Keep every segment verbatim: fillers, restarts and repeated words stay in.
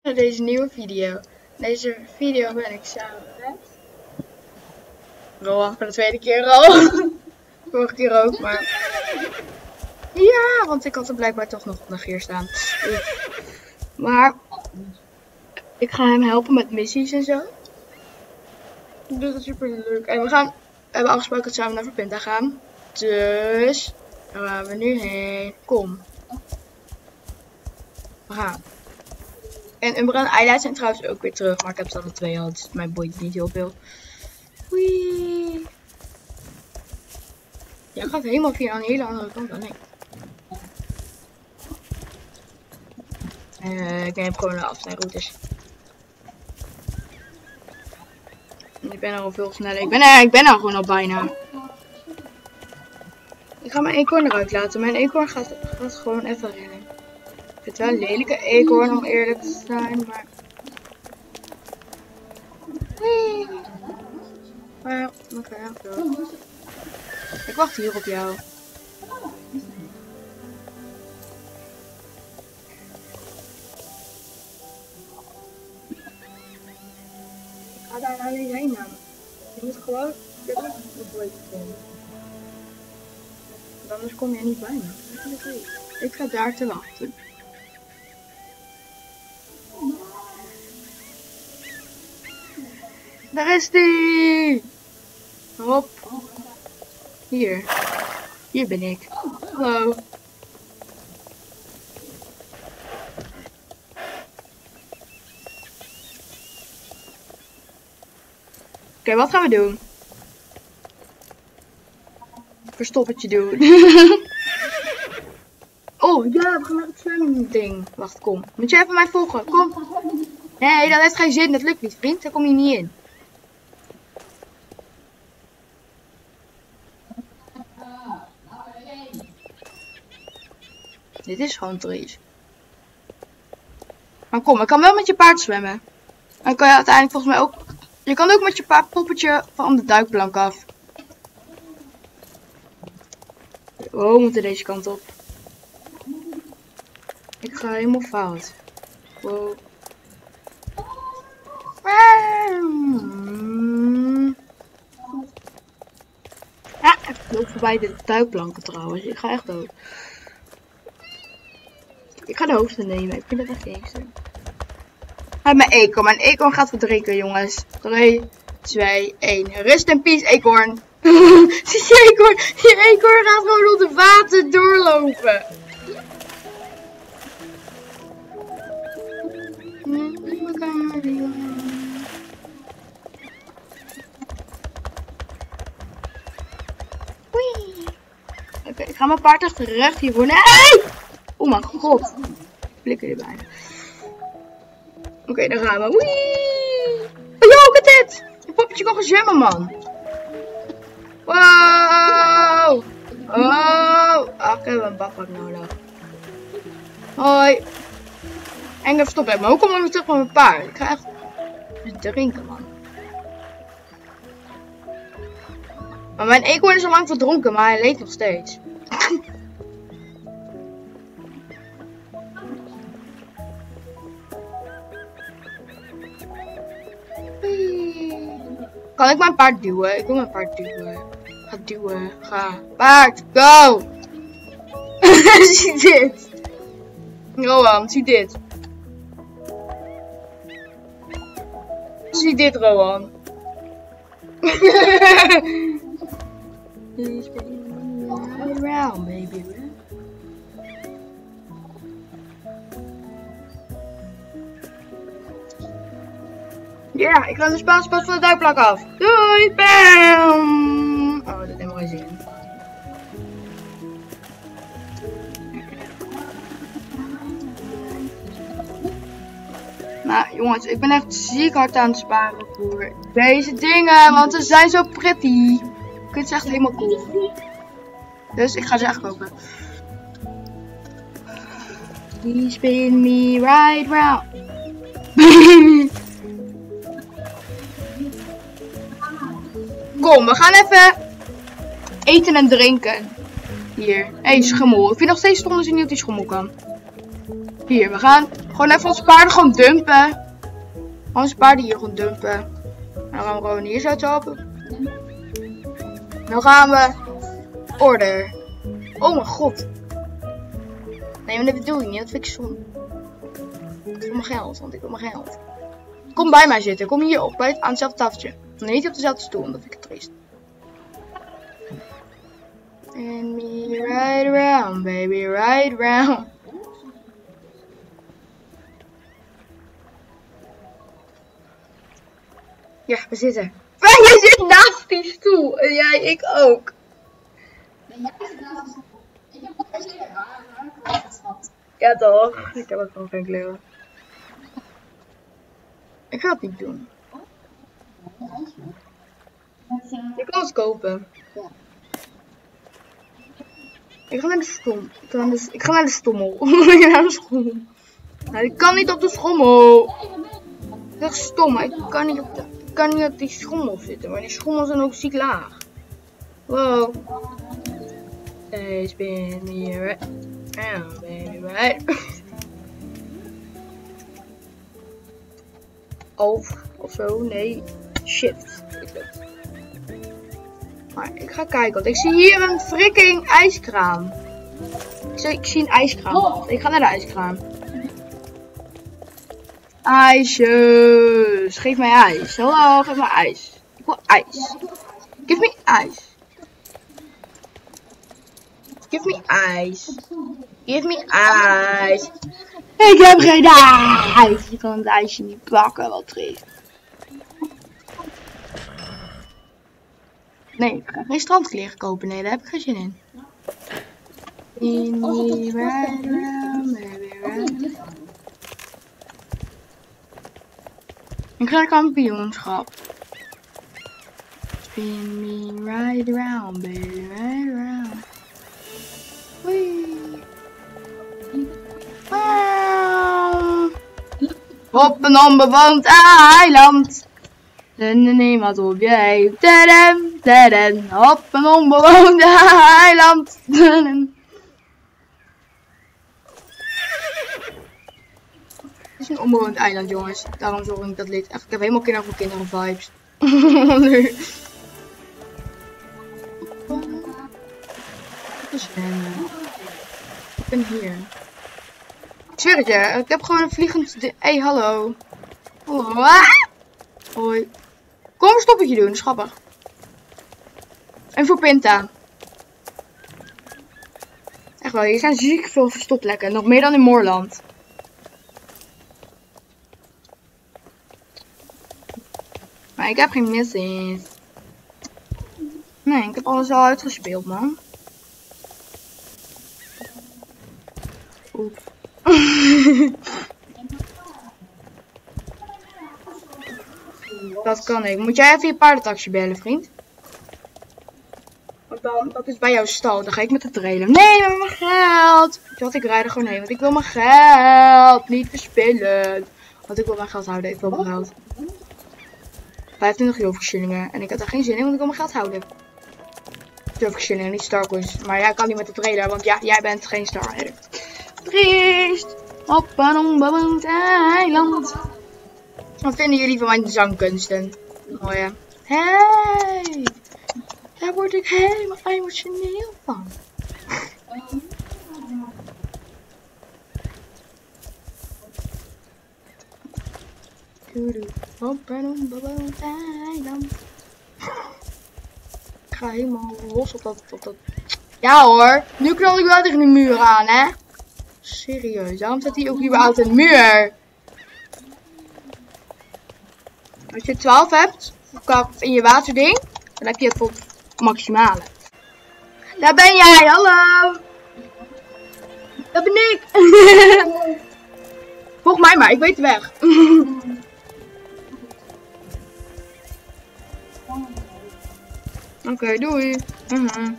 Deze nieuwe video. Deze video ben ik samen met Rowan voor de tweede keer al. Vorige keer ook, maar ja, want ik had er blijkbaar toch nog op negeer staan. Maar ik ga hem helpen met missies en zo. Dus dat is super leuk. En we gaan, we hebben afgesproken dat we samen naar Verpinta gaan. Dus daar gaan we nu heen. Kom. We gaan. En Umbra en Ayla zijn trouwens ook weer terug, maar ik heb ze alle twee al, dus mijn boeit niet heel veel. Wee. Jij gaat helemaal via een hele andere kant dan ik. Uh, ik neem gewoon de afsnijroutes. Ik ben al veel sneller. Ik ben er, ik ben er gewoon al bijna. Ik ga mijn eekhoorn eruit laten. Mijn eekhoorn gaat, gaat gewoon even rennen. Ik vind het wel een lelijke eekhoorn om eerlijk te zijn, maar... Wee. Maar, oké, okay, zo. Ik wacht hier op jou. Ik ga daar nou niet heen namelijk. Je moet gewoon dit op de boy komen. Want anders kom je niet bij me. Ik ga daar te wachten. Daar is die! Hop. Hier. Hier ben ik. Hallo. Oké, okay, wat gaan we doen? Verstoppertje doen. Oh ja, we gaan naar het zwemding. Wacht, kom. Moet je even mij volgen? Kom. Nee, dat heeft geen zin. Dat lukt niet, vriend. Daar kom je niet in. Dit is gewoon triest. Maar kom, ik kan wel met je paard zwemmen. Dan kan je uiteindelijk volgens mij ook... Je kan ook met je paardpoppetje van de duikplank af. Oh, we moeten deze kant op. Ik ga helemaal fout. Wow. Ja, ik loop voorbij de duikplanken trouwens. Ik ga echt dood. Ik ga de hoogste nemen. Ik vind het echt gangster. Uit mijn eekhoorn. Mijn eekhoorn gaat verdrinken, jongens. drie, twee, één. Rust in peace, eekhoorn. Die eekhoorn, die eekhoorn gaat gewoon onder water doorlopen. Oké, okay, ik ga mijn paard echt recht hiervoor. Nee! Oh mijn god. Blikken erbij. Oké, okay, daar gaan we. Wee! Oh, kijk dit! Een poppetje kan gaan zwemmen, man. Wow! Oh! Ach, ik heb een badpak nodig. Hoi. En even stoppen. Maar hoe kom ik nu terug met mijn paard? Ik ga echt drinken, man. Maar mijn eekhoorn is al lang verdronken, maar hij leeft nog steeds. Kan ik mijn paard duwen? Ik wil mijn paard duwen. Ga duwen. Ga. Paard, go! Zie dit. Rowan, zie dit. Zie dit, Rowan. Please be around, baby. Ja, ik ga de Spaanse pas van de duikplank af. Doei, bam! Oh, dat heeft helemaal geen zin. Nou, jongens, ik ben echt ziek hard aan het sparen voor deze dingen, want ze zijn zo pretty. Ik vind ze echt helemaal cool. Dus ik ga ze echt kopen. Please spin me right round. Kom, we gaan even eten en drinken. Hier. Hé, hey, schimmel. Ik vind nog steeds stom dat je niet op die schommel kan. Hier, we gaan Gewoon even onze paarden gewoon dumpen. Onze paarden hier gewoon dumpen. En dan gaan we gewoon hier zo helpen. Dan gaan we... Order. Oh mijn god. Nee, maar dat bedoel ik niet. Dat vind ik zonde. Ik wil mijn geld, want ik wil mijn geld. Kom bij mij zitten. Kom hier op. Bij het, aan hetzelfde tafeltje. Nee, niet op dezelfde stoel, want dat vind ik het triest. And me ride around, baby, ride around. Ja, we zitten. Jij zit naast die stoel. En jij, ik ook. Nee, jij zit naast die stoel. Ik heb ook geen kleuren. Ja toch? Ik heb ook gewoon geen kleuren. Ik ga het niet doen. Je kan het kopen. Ik ga naar de stom. Ik ga naar de, ik ga naar de stommel. Ik ga naar de schommel. Nou, ik kan niet op de schommel. Dat is stom. Ik kan niet op, de, ik kan niet op die schommel zitten. Maar die schommels zijn ook ziek laag. Wow. Hey, spin me right. Oh, baby, right. Alt of zo. Nee. Shift. Maar ik ga kijken, want ik zie hier een freaking ijskraan. Ik zie, ik zie een ijskraan. Oh. Ik ga naar de ijskraan. IJsjes. Geef mij ijs. Hallo, geef mij ijs. Ik wil ijs. Give me ijs. Give me ijs. Give me ijs. Ik heb geen ijs. Je kan het ijsje niet pakken, wat triest. Nee, ik ga geen strandkleren kopen. Nee, daar heb ik geen zin in. In me right around, baby, right. Ik ga naar kampioenschap. Spin me right around, baby, right around. Wee. Wow. Op een onbewoond eiland. En niemand op je heen. Tadam, tadam, op een onbewoond eiland. Tadam. Het is een onbewoond eiland, jongens. Daarom zorg ik dat lied. Echt, ik heb helemaal kinderen voor kinderen vibes. Nu. Ik ben hier. Ik zweer het je, ik heb gewoon een vliegend... Hé, hey, hallo. Hallo. Hoi. Kom een stoppetje doen, dat is grappig. En voor Pinta. Echt wel, hier zijn ziek veel verstopplekken. Nog meer dan in Moorland. Maar ik heb geen missies. Nee, ik heb alles al uitgespeeld, man. Oep. Dat kan ik. Moet jij even je paardentaxi bellen, vriend? Want dan, dat is bij jouw stal. Dan ga ik met de trailer. Nee, maar mijn geld. Weet je wat, ik rijd er gewoon heen. Want ik wil mijn geld niet verspillen. Want ik wil mijn geld houden. Ik wil mijn geld. vijfentwintig euro shillingen. En ik had er geen zin in, want ik wil mijn geld houden. Euro shillingen, niet Starcoins. Maar jij kan niet met de trailer, want ja, jij bent geen Star Rider. Triest. Op een onbewoond eiland. Wat vinden jullie van mijn zangkunsten? Oh ja. Hey, daar word ik helemaal emotioneel van. Op een onbewoond eiland. Ik ga helemaal los op dat, op dat. Ja hoor, nu knal ik wel tegen de muur aan, hè? Serieus, waarom staat hij ook überhaupt een muur? Als je twaalf hebt in je waterding, dan heb je het tot maximale. Daar ben jij, hallo! Dat ben ik! Volg mij maar, ik weet de weg. Oké, okay, doei. Uh-huh.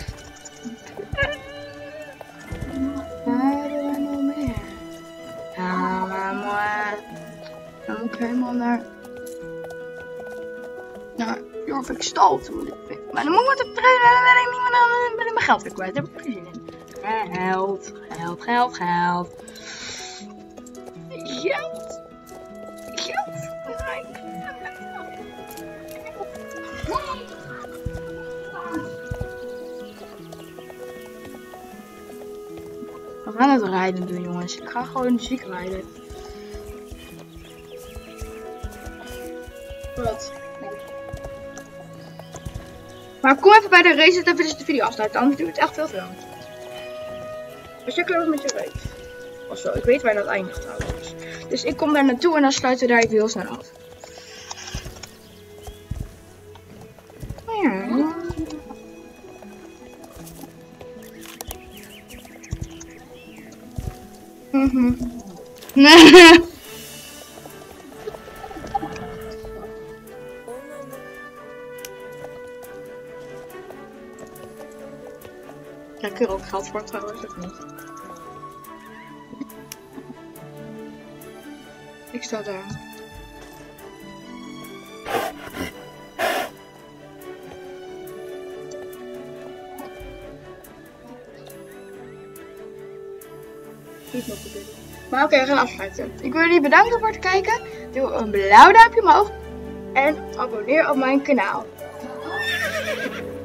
Dan moet ik helemaal naar... naar Jorvik Stal toe. Maar dan moet ik met de trein, dan ben ik niet meer, dan ben ik mijn geld weer kwijt. Daar heb ik geen zin in. Geld, geld, geld, geld. Geld. Geld. We gaan het rijden doen, jongens. Ik ga gewoon ziek rijden. Wat? Maar kom even bij de race en even de video afsluiten, anders duurt het echt veel te lang. Dus check even met je race. Of zo, ik weet waar dat eindigt trouwens. Dus ik kom daar naartoe en dan sluiten we daar even heel snel af. Oh ja. Mhm. Nee. Ja, ik er ook geld voor trouwens, of niet? Ik sta daar. Maar oké, okay, we gaan afsluiten. Ik wil jullie bedanken voor het kijken. Doe een blauw duimpje omhoog. En abonneer op mijn kanaal.